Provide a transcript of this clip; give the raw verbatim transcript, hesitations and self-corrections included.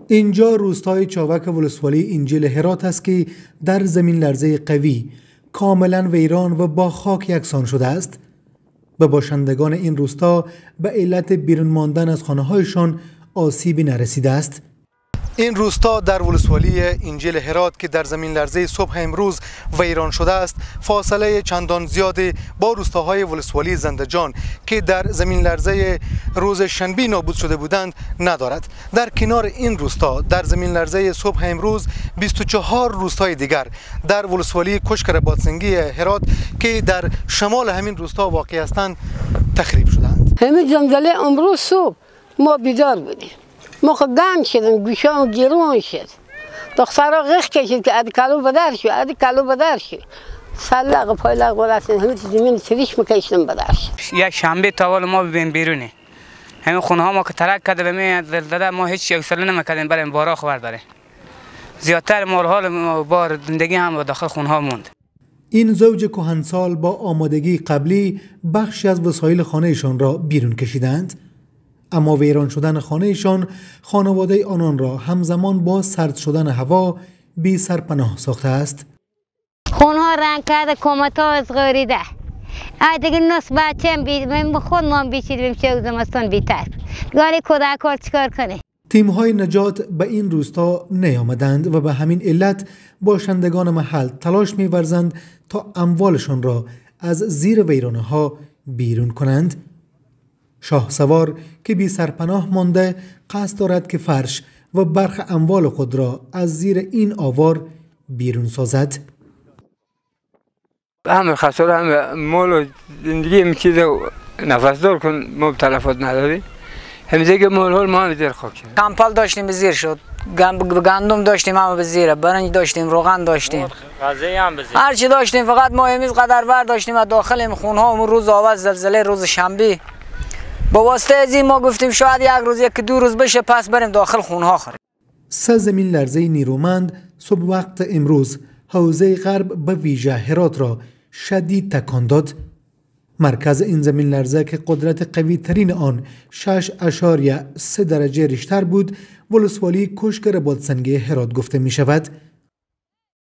اینجا روستای چاوک ولسوالی انجیل هرات است که در زمین لرزه قوی کاملا ویران و با خاک یکسان شده است. به باشندگان این روستا به علت بیرون ماندن از خانه‌هایشان آسیبی نرسیده است. این روستا در ولسوالی انجیل هرات که در زمین لرزه صبح امروز ویران شده است، فاصله چندان زیادی با روستاهای ولسوالی زندجان که در زمین لرزه روز شنبه نابود شده بودند ندارد. در کنار این روستا در زمین لرزه صبح امروز بیست و چهار روستای دیگر در ولسوالی کشک بادسنگی هرات که در شمال همین روستا واقع هستند تخریب شدند. همین زلزله امروز صبح ما بیدار بودیم. ما خود گنگ شدیم، گوشام گیرون شد. دخترها غیخ کشید که ادی کلو بدر شد، ادی کلو بدر شد. سلق پایلق برسید، همین زمین سریش میکشیدم بدر شد. یک شنبه تاول ما ببین بیرونه. همین خونه ها ما که ترک کرده به می زلزله ما هیچ حوصله نمیکردیم بریم بارا خبر داره. زیادتر مال بار زندگی هم داخل خونه ها موند. این زوج کهنسال با آمادگی قبلی بخشی از وسایل خانهشان را بیرون کشیدند. اما ویران شدن خانهشان خانواده آنان را همزمان با سرد شدن هوا بی سرپناه ساخته است. خونه ها رنگ کرده، کمت ها از غریده. ای دیگه نصف بچه هم بید، من خود ما بیچیدیم چه زمستان بیتر. گاری کودکان چیکار کنه؟ تیم های نجات به این روستا نیامدند و به همین علت باشندگان محل تلاش می‌ورزند تا اموالشان را از زیر ویرانه ها بیرون کنند. شاهسوار که بی سرپناه مانده قصد دارد که فرش و برخ اموال خود را از زیر این آوار بیرون سازد. همه خساره همه مال و زندگی همه چیز نفس دار کن، ما تلفات نداریم. همه که مال ها ما هم زیر خاک شد. کمپل داشتیم به زیر شد، گندم داشتیم هم به زیر، برنج داشتیم، روغن داشتیم، غذایی هم به زیر. هر چی داشتیم، فقط ما همیز قدر ور داشتیم از داخل خونه ها. اون روز آواز زلزله روز شنبه با واسطه از این ما گفتیم شاید یک روز یک دو روز بشه پس بریم داخل خونه ها خوریم. سه زمین لرزه نیرومند صبح وقت امروز حوزه غرب به ویژه هرات را شدید تکان داد. مرکز این زمین لرزه که قدرت قوی ترین آن شش اشاریه سه درجه ریشتر بود، ولسوالی کشک بادسنگی هرات گفته می شود.